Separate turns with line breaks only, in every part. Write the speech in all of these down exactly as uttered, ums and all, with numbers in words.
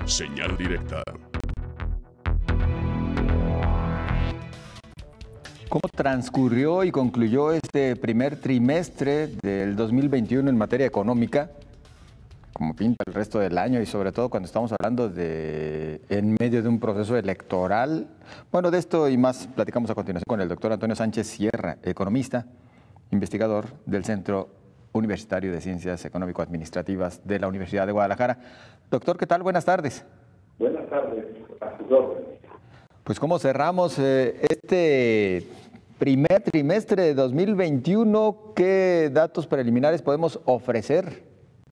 Señal directa.
¿Cómo transcurrió y concluyó este primer trimestre del dos mil veintiuno en materia económica? ¿Cómo pinta el resto del año y sobre todo cuando estamos hablando de en medio de un proceso electoral? Bueno, de esto y más platicamos a continuación con el doctor Antonio Sánchez Sierra, economista, investigador del Centro Universitario de Ciencias Económico-Administrativas de la Universidad de Guadalajara. Doctor, ¿qué tal? Buenas tardes.
Buenas tardes, a sus órdenes.
Pues cómo cerramos eh, este primer trimestre de dos mil veintiuno, ¿qué datos preliminares podemos ofrecer?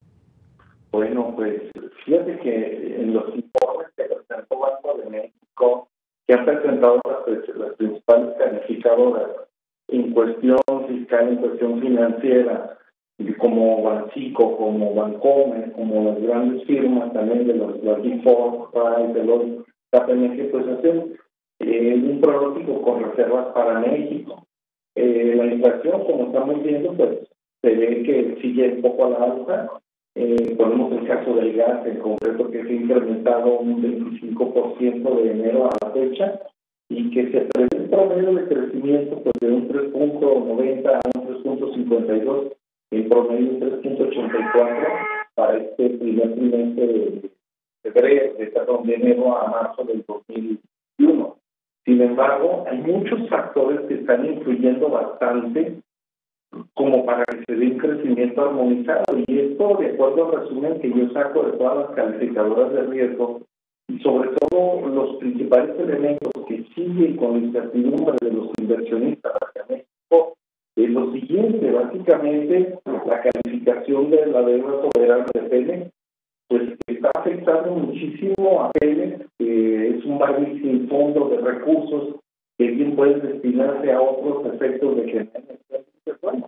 Bueno, pues fíjate que en los informes que presentó Banco de México, que han presentado las, las principales calificadoras en cuestión fiscal, en cuestión financiera, como Bancico, como Bancomer, como las grandes firmas también de los, los Big Four, de los K P M G, pues hacen eh, un pronóstico con reservas para México. Eh, la inflación, como estamos viendo, pues se ve que sigue un poco a la alza. Eh, ponemos el caso del gas, en concreto, que se ha incrementado un veinticinco por ciento de enero a la fecha y que se prevé un promedio de crecimiento pues, de un tres punto noventa a un tres punto cincuenta y dos, en promedio un tres punto ochenta y cuatro para este primer trimestre de febrero, de, perdón, de enero a marzo del dos mil veintiuno. Sin embargo, hay muchos factores que están influyendo bastante como para que se dé un crecimiento armonizado. Y esto, de acuerdo al resumen que yo saco de todas las calificadoras de riesgo, y sobre todo los principales elementos que siguen con la incertidumbre de los inversionistas hacia México, es lo siguiente: básicamente la calificación de la deuda soberana de Pemex, pues está afectando muchísimo a Pemex, que es un barril sin fondo de recursos que bien pueden destinarse a otros efectos de generación. Bueno,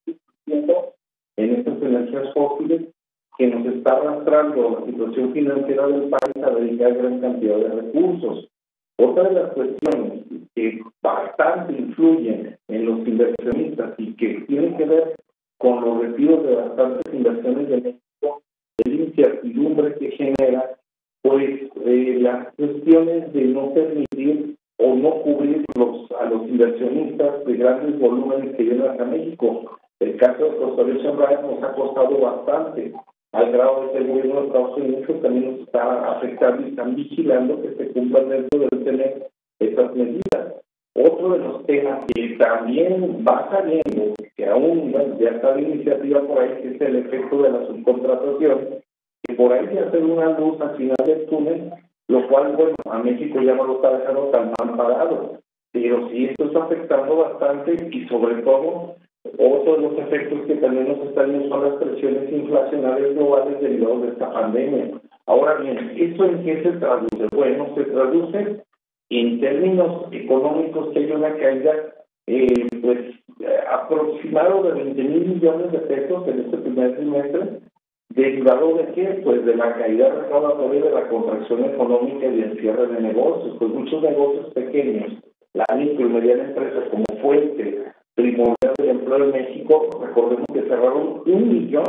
en estas energías fósiles que nos está arrastrando la situación financiera del país a dedicar gran cantidad de recursos. Otra de las cuestiones que bastante influyen en los inversionistas y que tienen que ver con los retiros de bastantes inversiones de México es la incertidumbre que genera pues eh, las cuestiones de no permitir o no cubrir los, a los inversionistas de grandes volúmenes que vienen a México. El caso de Constellation Brands nos ha costado bastante, al grado de que el gobierno de Estados Unidos también nos está afectando y están vigilando que se cumplan dentro del tener estas medidas. Otro de los temas que también va saliendo, que aún bueno, ya está la iniciativa por ahí, que es el efecto de la subcontratación, que por ahí ya hace una luz al final del túnel, lo cual, bueno, a México ya no lo está dejando tan mal parado, pero sí esto está afectando bastante y sobre todo otro de los efectos que también nos están viendo son las presiones inflacionarias globales derivadas de esta pandemia. Ahora bien, ¿eso en qué se traduce? Bueno, se traduce en términos económicos que hay una caída eh, pues eh, aproximado de veinte mil millones de pesos en este primer trimestre. ¿Derivado de qué? Pues de la caída recaudatoria, de la contracción económica y del cierre de negocios. Pues muchos negocios pequeños, la micro y mediana empresa como fuente primordial del empleo en México, recordemos que cerraron un millón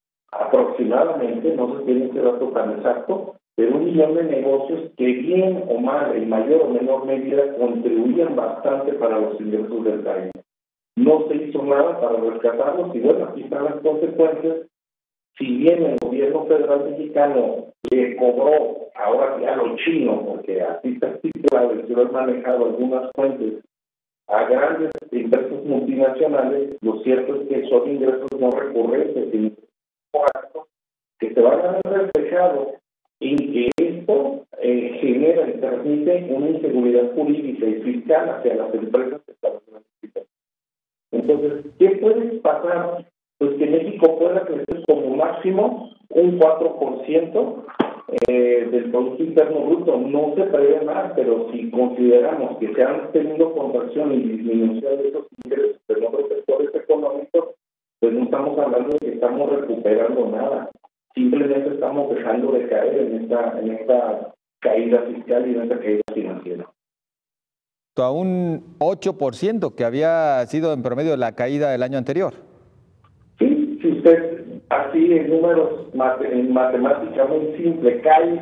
aproximadamente, no se tiene ese dato tan exacto, pero un millón de negocios que bien o mal, en mayor o menor medida, contribuyen bastante para los ingresos del país. No se hizo nada para rescatarlos y bueno, aquí están las consecuencias. Si bien el gobierno federal mexicano le cobró, ahora ya a los chinos, porque así está estipulado y se lo han manejado algunas fuentes, a grandes empresas multinacionales, lo cierto es que son ingresos no recurrentes, sino que se van a ver reflejados en que esto eh, genera y transmite una inseguridad jurídica y fiscal hacia las empresas que están en la. Entonces, ¿qué puede pasar? Pues que México pueda crecer como máximo un cuatro por ciento eh, del Producto Interno Bruto. No se prevé más, pero si consideramos que se han tenido contracción y disminución de esos ingresos de los sectores económicos, pues no estamos hablando de que estamos recuperando nada. Simplemente estamos dejando de caer en esta, en esta caída fiscal y en esta caída financiera.
A un ocho por ciento que había sido en promedio la caída del año anterior.
Sí, si usted así en números en matemática muy simple cae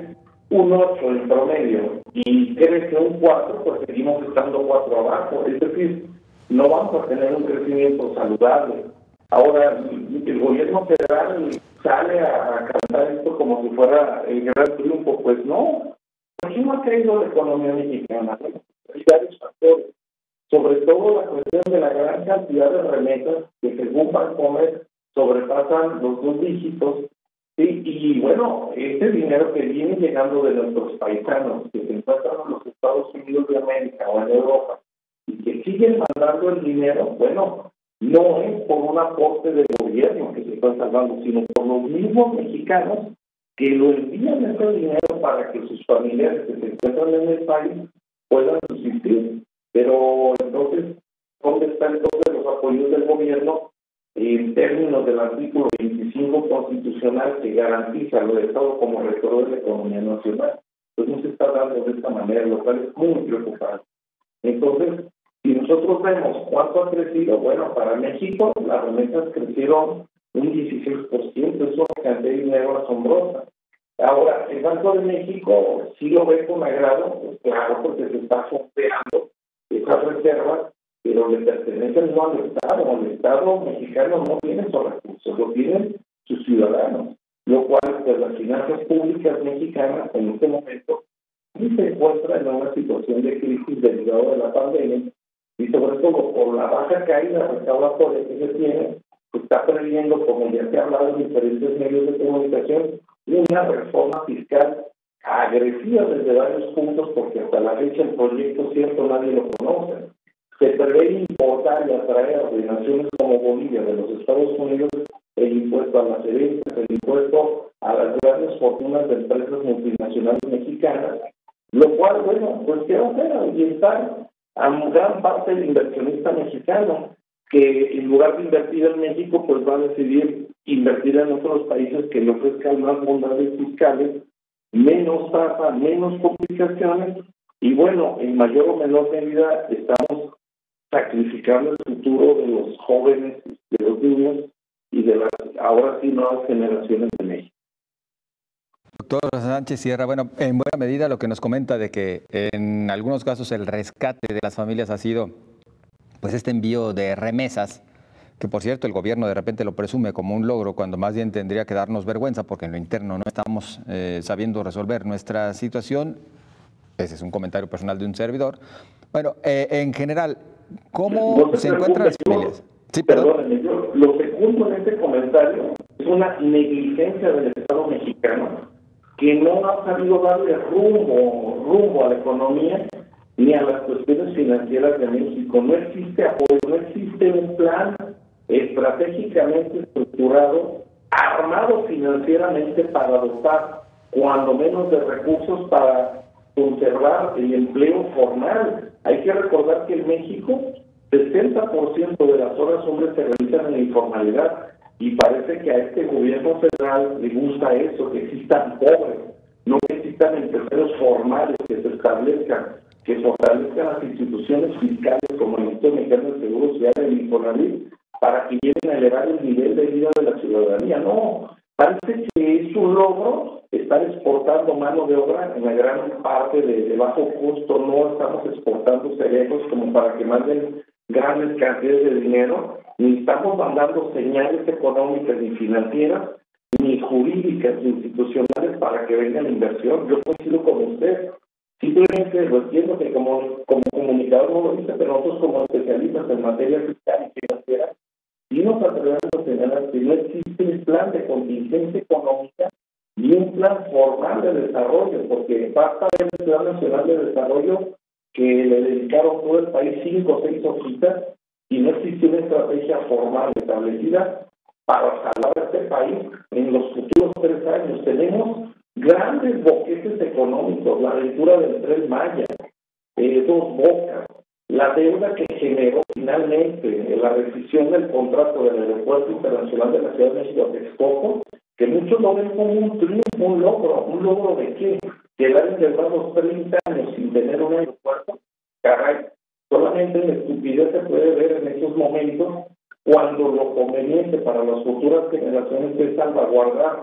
un ocho en promedio y crece un cuatro, pues seguimos estando cuatro abajo. Es decir, no vamos a tener un crecimiento saludable. Ahora, el gobierno federal sale a, a cantar esto como si fuera el gran triunfo. Pues no. ¿Por qué no ha caído la economía mexicana? Hay varios factores. Sobre todo la cuestión de la gran cantidad de remesas que según Bancomer sobrepasan los dos dígitos. Sí, y bueno, ese dinero que viene llegando de nuestros paisanos, que se encuentran en los Estados Unidos de América o en Europa, y que siguen mandando el dinero, bueno, no es por un aporte del gobierno que se está salvando, sino por los mismos mexicanos que lo envían ese dinero para que sus familiares que se encuentran en el país puedan subsistir. Pero entonces, ¿dónde están entonces los apoyos del gobierno en términos del artículo veinticinco constitucional que garantiza al Estado como rector de la economía nacional? Pues no se está dando de esta manera, lo cual es muy preocupante. Entonces, si nosotros vemos cuánto ha crecido, bueno, para México las remesas crecieron un dieciséis por ciento, es una cantidad de dinero asombrosa. Ahora, el Banco de México sí lo ve con agrado, pues claro, porque se está fondeando esas reservas, pero le pertenecen no al Estado. El Estado mexicano no tiene esos recursos, lo tienen sus ciudadanos, lo cual, pues las finanzas públicas mexicanas en este momento sí se encuentran en una situación de crisis derivada de la pandemia, y sobre todo por la baja caída recaudatoria que se tiene, pues está previendo, como ya se ha hablado en diferentes medios de comunicación, una reforma fiscal agresiva desde varios puntos, porque hasta la fecha el proyecto cierto nadie lo conoce. Se prevé importar y atraer de naciones como Bolivia, de los Estados Unidos, el impuesto a las herencias, el impuesto a las grandes fortunas de empresas multinacionales mexicanas, lo cual, bueno, pues ¿qué va a hacer? Ahuyentar a gran parte del inversionista mexicano, que en lugar de invertir en México, pues va a decidir invertir en otros países que le ofrezcan más bondades fiscales, menos tasa, menos complicaciones, y bueno, en mayor o menor medida estamos sacrificando el futuro de los jóvenes, de los niños y de las ahora sí nuevas generaciones de México.
Doctor Sánchez Sierra, bueno, en buena medida lo que nos comenta de que en algunos casos el rescate de las familias ha sido pues este envío de remesas, que por cierto el gobierno de repente lo presume como un logro, cuando más bien tendría que darnos vergüenza porque en lo interno no estamos eh, sabiendo resolver nuestra situación. Ese es un comentario personal de un servidor. Bueno, eh, en general, ¿cómo
no
se encuentran las familias? Sí, perdón.
Perdónenme, yo lo segundo en este comentario es una negligencia del Estado mexicano que no ha sabido darle rumbo, rumbo a la economía ni a las cuestiones financieras de México. No existe apoyo, no existe un plan estratégicamente estructurado, armado financieramente para dotar cuando menos de recursos para conservar el empleo formal. Hay que recordar que en México sesenta por ciento de las horas hombres se realizan en la informalidad, y parece que a este gobierno federal le gusta eso, que existan pobres, no que existan empresarios formales que se establezcan, que fortalezcan las instituciones fiscales como el Instituto Mexicano de Seguro Social y el Infonavit para que lleguen a elevar el nivel de vida de la ciudadanía. No, parece que es un logro estar exportando mano de obra en la gran parte de, de bajo costo. No estamos exportando cerebros como para que manden grandes cantidades de dinero, ni estamos mandando señales económicas ni financieras, ni jurídicas ni institucionales para que venga la inversión. Yo coincido con usted. Simplemente lo entiendo que como, como comunicador no lo dice, pero nosotros como especialistas en materia fiscal y financiera, sí nos atrevemos a señalar que no existe un plan de contingencia económica ni un plan formal de desarrollo, porque basta ver el Plan Nacional de Desarrollo que le dedicaron todo el país cinco o seis hojitas y no existe una estrategia formal establecida para salvar a este país en los futuros tres años. Tenemos grandes boquetes económicos, la aventura del Tren Maya, eh, Dos Bocas, la deuda que generó finalmente la rescisión del contrato del Aeropuerto Internacional de la Ciudad de México, Texcoco, que muchos lo ven como un triunfo, un logro. ¿Un logro de qué? Quedar encerrados treinta años sin tener un aeropuerto. Caray, solamente la estupidez se puede ver en esos momentos cuando lo conveniente para las futuras generaciones es salvaguardar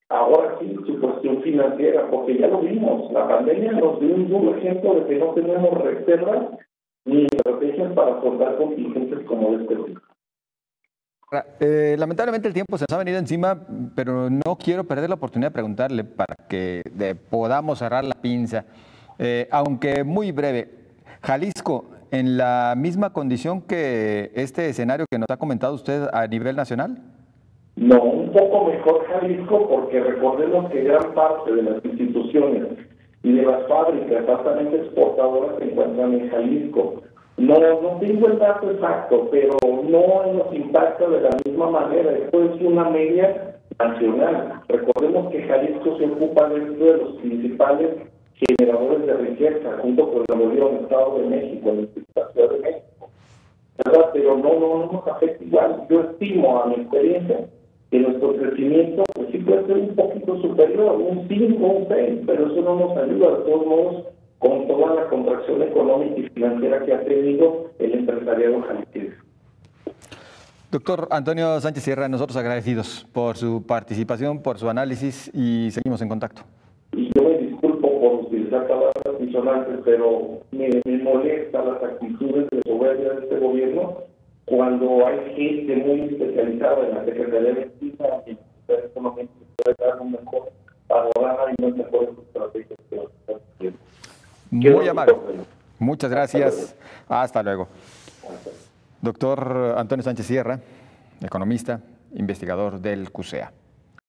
ahora sí su cuestión financiera, porque ya lo vimos, la pandemia nos dio un duro ejemplo de que no tenemos reservas ni estrategias para afrontar contingentes como este tipo.
Eh, lamentablemente el tiempo se nos ha venido encima, pero no quiero perder la oportunidad de preguntarle para que de, podamos cerrar la pinza. Eh, aunque muy breve, Jalisco, ¿en la misma condición que este escenario que nos ha comentado usted a nivel nacional?
No, un poco mejor Jalisco, porque recordemos que gran parte de las instituciones y de las fábricas altamente exportadoras se encuentran en Jalisco. No, no tengo el dato exacto, pero no nos impacta de la misma manera. Esto es una media nacional. Recordemos que Jalisco se ocupa dentro de los principales generadores de riqueza, junto con Nuevo León, Estado de México, la Ciudad de México, ¿verdad? Pero no, no, no nos afecta igual. Yo estimo, a mi experiencia, que nuestro crecimiento pues sí puede ser un poquito superior, un cinco, un seis, pero eso no nos ayuda. De todos modos, con toda la contracción económica y financiera que ha tenido el empresariado jalisciense.
Doctor Antonio Sánchez Sierra, nosotros agradecidos por su participación, por su análisis y seguimos en contacto.
Y yo me disculpo por utilizar palabras disonantes, pero me, me molesta las actitudes de soberbia de este gobierno cuando hay gente muy especializada en la Secretaría de Justicia y en el Económico que puede dar un mejor panorama y unas mejores estrategias que los están haciendo.
Muy amable. Muchas gracias. Hasta luego. Doctor Antonio Sánchez Sierra, economista, investigador del CUSEA.